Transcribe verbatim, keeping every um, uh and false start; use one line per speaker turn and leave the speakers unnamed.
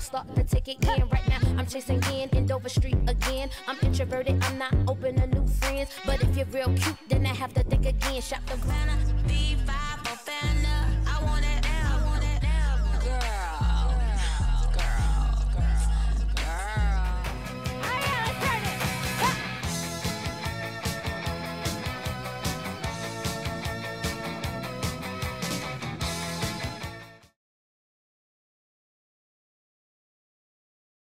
starting to take it in. Right now, I'm chasing in in Dover Street again. I'm introverted, I'm not open to new friends. But if you're real cute, then I have to think again. Shop the